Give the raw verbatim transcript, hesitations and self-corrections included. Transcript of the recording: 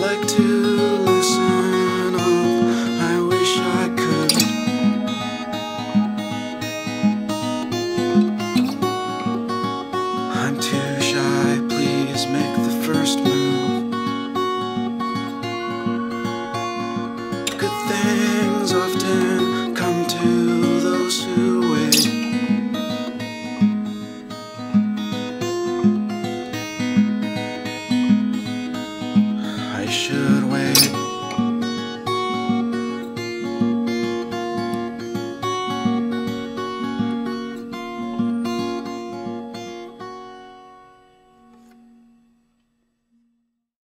like to listen up, I wish I could. I'm too shy, please make the first move. Good things often come to those who wait. I should wait.